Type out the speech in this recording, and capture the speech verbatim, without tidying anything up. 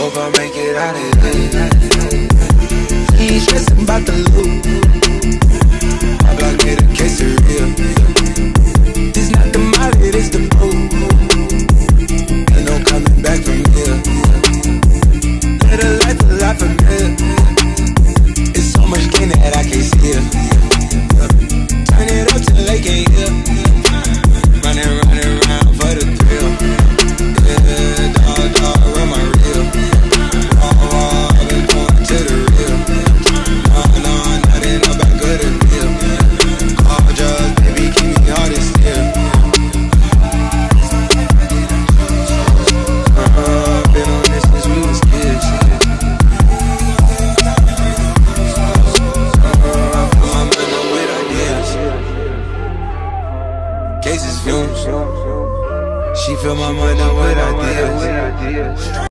Hope I make it out of here. He ain't stressing about the loot. I block get a case of real. This not the molly, this the pool.